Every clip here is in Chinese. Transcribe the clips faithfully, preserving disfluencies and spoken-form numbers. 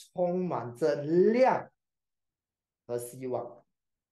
充满着亮和希望。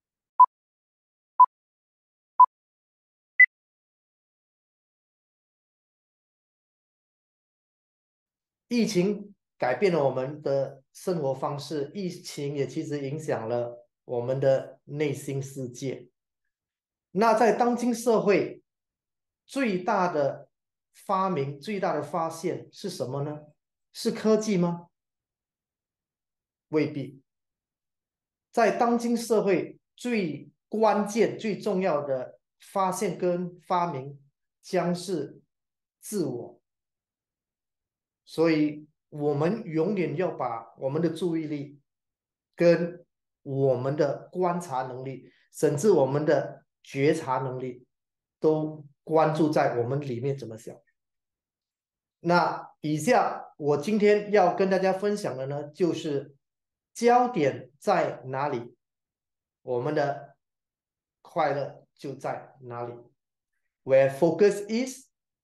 疫情改变了我们的生活方式，疫情也其实影响了我们的内心世界。那在当今社会，最大的发明、最大的发现是什么呢？是科技吗？未必。在当今社会，最关键、最重要的发现跟发明将是自我。所以，我们永远要把我们的注意力跟我们的观察能力，甚至我们的觉察能力，都关注在我们里面怎么想。那以下我今天要跟大家分享的呢，就是焦点在哪里，我们的快乐就在哪里。Where focus is,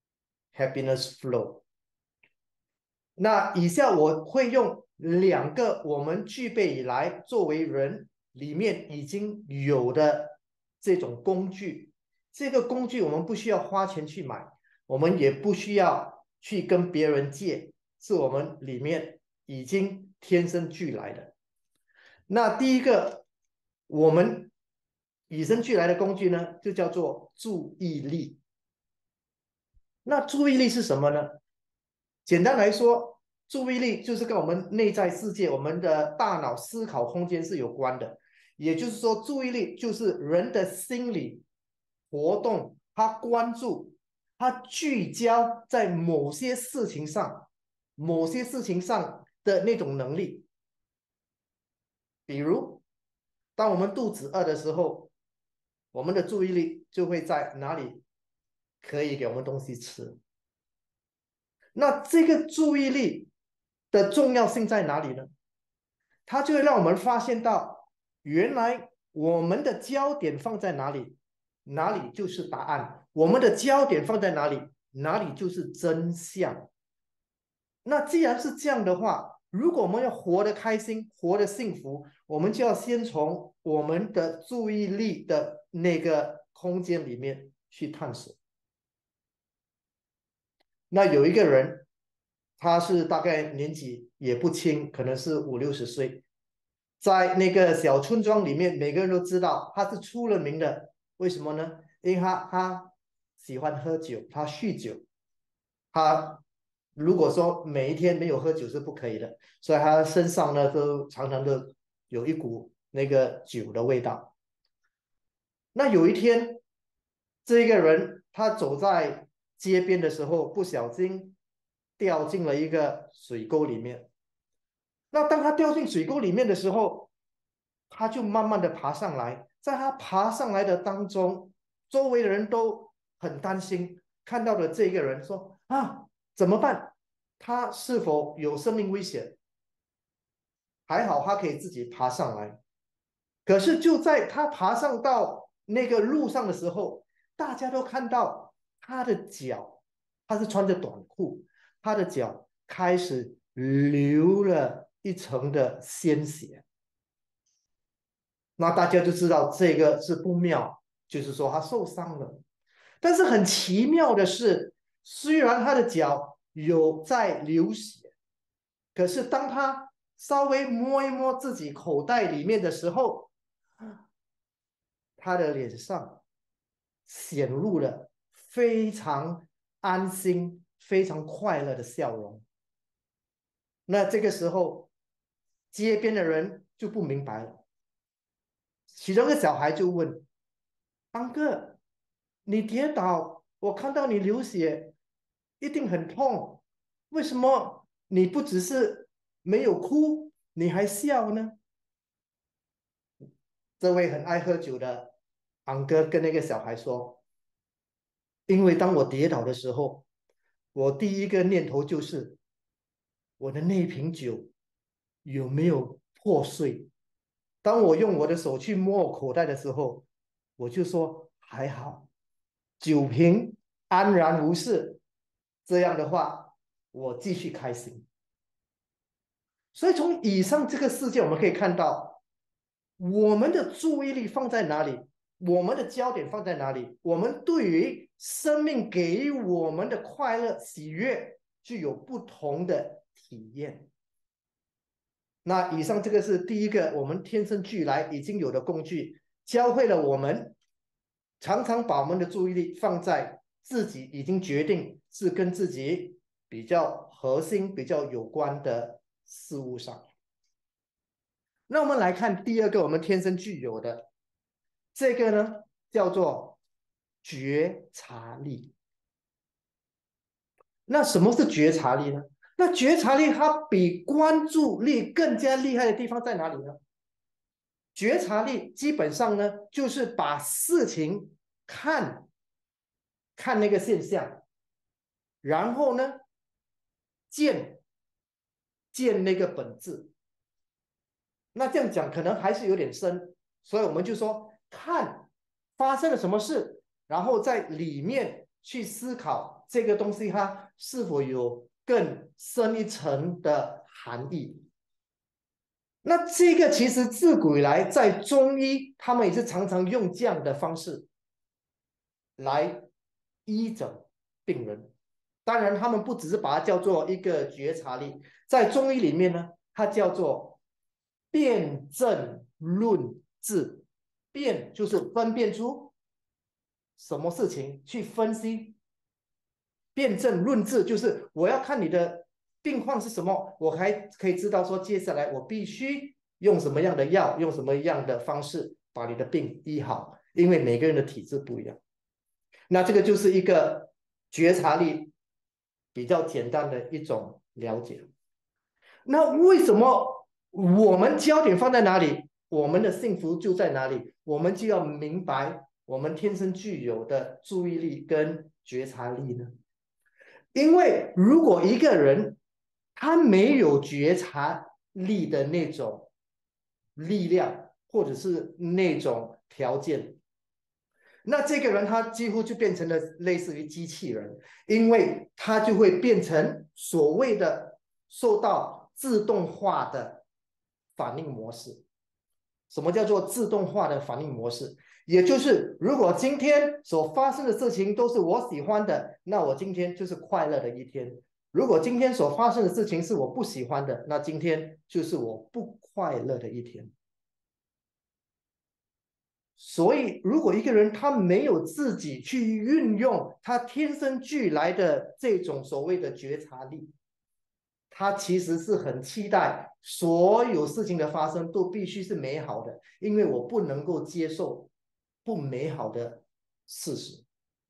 happiness flow。那以下我会用两个我们具备以来作为人里面已经有的这种工具。这个工具我们不需要花钱去买，我们也不需要去跟别人借，是我们里面已经天生俱来的。那第一个我们与生俱来的工具呢，就叫做注意力。那注意力是什么呢？简单来说，注意力就是跟我们内在世界、我们的大脑思考空间是有关的。也就是说，注意力就是人的心理活动，他关注、他聚焦在某些事情上、某些事情上的那种能力。比如，当我们肚子饿的时候，我们的注意力就会在哪里可以给我们东西吃。那这个注意力的重要性在哪里呢？它就会让我们发现到，原来我们的焦点放在哪里，哪里就是答案；我们的焦点放在哪里，哪里就是真相。那既然是这样的话，如果我们要活得开心、活得幸福，我们就要先从我们的注意力的那个空间里面去探索。那有一个人，他是大概年纪也不轻，可能是五六十岁，在那个小村庄里面，每个人都知道他是出了名的。为什么呢？因为他他喜欢喝酒，他酗酒，他如果说每一天没有喝酒是不可以的，所以他身上呢都常常都有一股那个酒的味道。那有一天，这个人他走在街边的时候，不小心掉进了一个水沟里面。那当他掉进水沟里面的时候，他就慢慢的爬上来。在他爬上来的当中，周围的人都很担心，看到了这个人说：“啊，怎么办？他是否有生命危险？”还好他可以自己爬上来。可是就在他爬上到那个路上的时候，大家都看到他的脚，他是穿着短裤，他的脚开始流了一层的鲜血。那大家就知道这个是不妙，就是说他受伤了。但是很奇妙的是，虽然他的脚有在流血，可是当他稍微摸一摸自己口袋里面的时候，他的脸上显露了非常安心、非常快乐的笑容。那这个时候，街边的人就不明白了。其中一个小孩就问：“安哥，你跌倒，我看到你流血，一定很痛，为什么你不只是没有哭，你还笑呢？”这位很爱喝酒的昂哥跟那个小孩说：“因为当我跌倒的时候，我第一个念头就是我的那瓶酒有没有破碎。当我用我的手去摸我口袋的时候，我就说还好，酒瓶安然无事。这样的话，我继续开心。” 所以从以上这个事件，我们可以看到，我们的注意力放在哪里，我们的焦点放在哪里，我们对于生命给予我们的快乐、喜悦，就有不同的体验。那以上这个是第一个，我们天生俱来已经有的工具，教会了我们常常把我们的注意力放在自己已经决定是跟自己比较核心、比较有关的事物上。那我们来看第二个，我们天生具有的这个呢，叫做觉察力。那什么是觉察力呢？那觉察力它比关注力更加厉害的地方在哪里呢？觉察力基本上呢，就是把事情看看那个现象，然后呢，见见那个本质。那这样讲可能还是有点深，所以我们就说看发生了什么事，然后在里面去思考这个东西它是否有更深一层的含义。那这个其实自古以来在中医，他们也是常常用这样的方式来医诊病人。当然，他们不只是把它叫做一个觉察力，在中医里面呢，它叫做辨证论治。辨就是分辨出什么事情去分析，辨证论治就是我要看你的病况是什么，我还可以知道说接下来我必须用什么样的药，用什么样的方式把你的病医好，因为每个人的体质不一样。那这个就是一个觉察力比较简单的一种了解。那为什么我们焦点放在哪里，我们的幸福就在哪里？我们就要明白我们天生具有的注意力跟觉察力呢？因为如果一个人他没有觉察力的那种力量，或者是那种条件，那这个人他几乎就变成了类似于机器人，因为他就会变成所谓的受到自动化的反应模式。什么叫做自动化的反应模式？也就是如果今天所发生的事情都是我喜欢的，那我今天就是快乐的一天；如果今天所发生的事情是我不喜欢的，那今天就是我不快乐的一天。所以，如果一个人他没有自己去运用他天生俱来的这种所谓的觉察力，他其实是很期待所有事情的发生都必须是美好的，因为我不能够接受不美好的事实。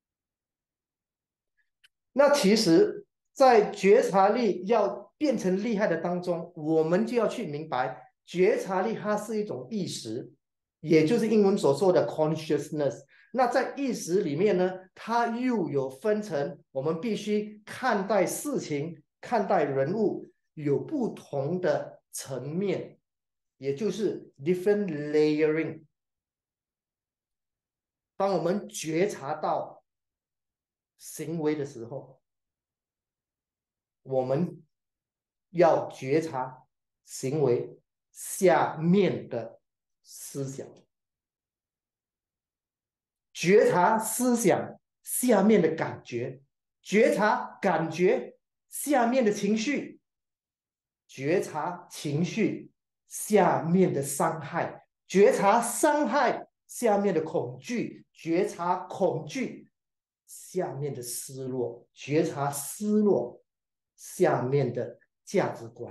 那其实，在觉察力要变成厉害的当中，我们就要去明白，觉察力它是一种意识，也就是英文所说的 consciousness。那在意识里面呢，它又有分成，我们必须看待事情、看待人物有不同的层面，也就是 different layering。当我们觉察到行为的时候，我们要觉察行为下面的思想，觉察思想下面的感觉，觉察感觉下面的情绪，觉察情绪下面的伤害，觉察伤害下面的恐惧，觉察恐惧下面的失落，觉察失落下面的价值观。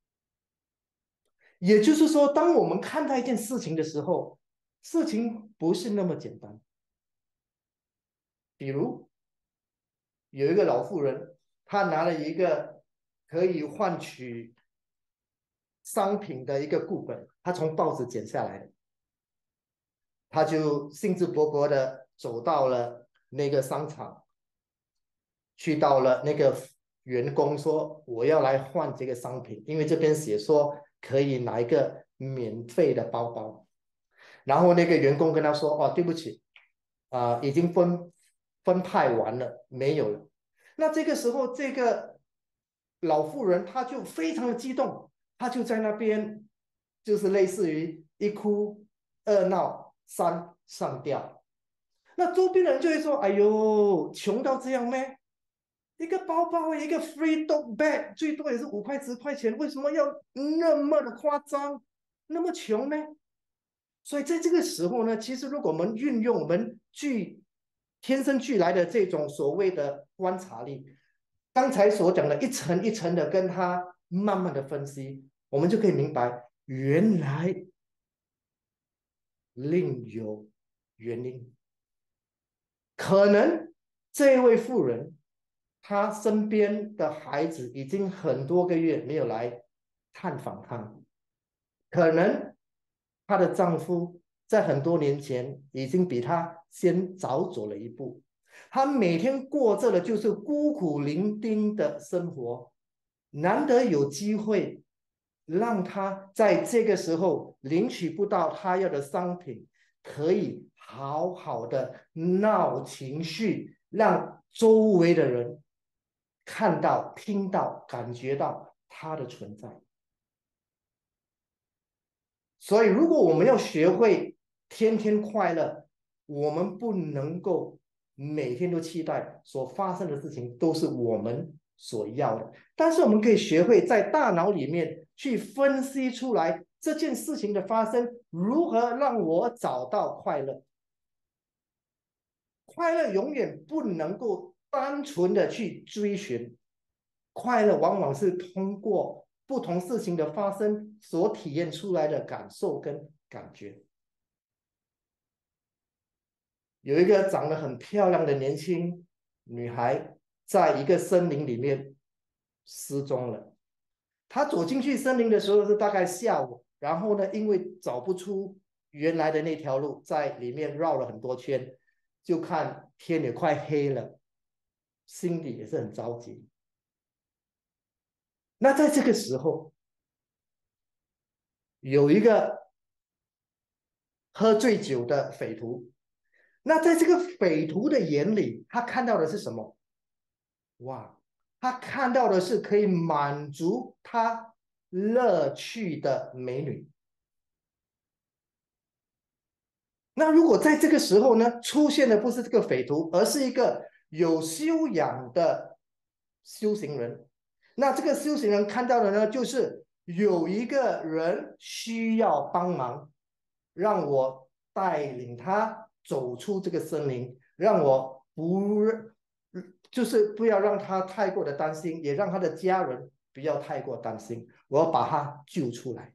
也就是说，当我们看待一件事情的时候，事情不是那么简单。比如有一个老妇人，她拿了一个可以换取商品的一个固本，她从报纸剪下来的，她就兴致勃勃的走到了那个商场，去到了那个员工说：“我要来换这个商品，因为这边写说可以拿一个免费的包包。”然后那个员工跟他说：“哦，对不起，啊、呃已经分分派完了，没有了。”那这个时候，这个老妇人她就非常的激动， 他就在那边，就是类似于一哭二闹三上吊。那周边的人就会说：“哎呦，穷到这样咩？一个包包，一个 free dog bag，最多也是五块十块钱，为什么要那么的夸张，那么穷呢？”所以在这个时候呢，其实如果我们运用我们具天生俱来的这种所谓的观察力，刚才所讲的一层一层的跟他慢慢的分析，我们就可以明白，原来另有原因。可能这位妇人，她身边的孩子已经很多个月没有来探访她，可能她的丈夫在很多年前已经比她先早走了一步，她每天过着的就是孤苦伶仃的生活，难得有机会让她在这个时候领取不到她要的商品，可以好好的闹情绪，让周围的人看到、听到、感觉到它的存在。所以，如果我们要学会天天快乐，我们不能够每天都期待所发生的事情都是我们所要的，但是我们可以学会在大脑里面去分析出来这件事情的发生如何让我找到快乐。快乐永远不能够单纯的去追寻，快乐往往是通过不同事情的发生所体验出来的感受跟感觉。有一个长得很漂亮的年轻女孩，在一个森林里面失踪了。她走进去森林的时候是大概下午，然后呢，因为找不出原来的那条路，在里面绕了很多圈，就看天也快黑了，心里也是很着急。那在这个时候，有一个喝醉酒的匪徒，那在这个匪徒的眼里，他看到的是什么？哇，他看到的是可以满足他乐趣的美女。那如果在这个时候呢，出现的不是这个匪徒，而是一个有修养的修行人，那这个修行人看到的呢，就是有一个人需要帮忙，让我带领他走出这个森林，让我不就是不要让他太过的担心，也让他的家人不要太过担心，我要把他救出来。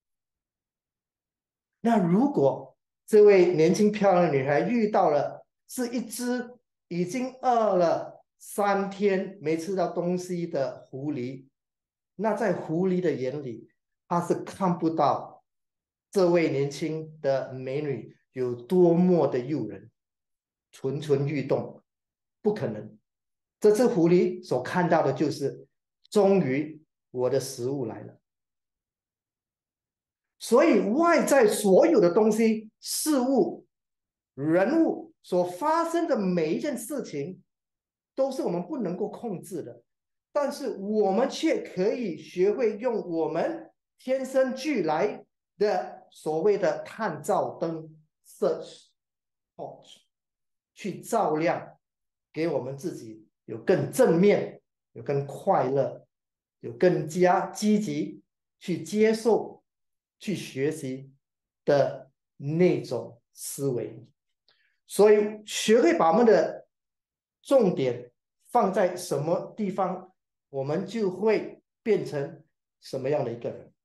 那如果这位年轻漂亮的女孩遇到了是一只已经饿了三天没吃到东西的狐狸，那在狐狸的眼里，他是看不到这位年轻的美女有多么的诱人，蠢蠢欲动，不可能。这只狐狸所看到的就是，终于我的食物来了。所以外在所有的东西、事物、人物所发生的每一件事情，都是我们不能够控制的，但是我们却可以学会用我们天生俱来的所谓的探照灯 （search torch） 去照亮，给我们自己有更正面、有更快乐、有更加积极去接受。去学习的那种思维，所以学会把我们的重点放在什么地方，我们就会变成什么样的一个人。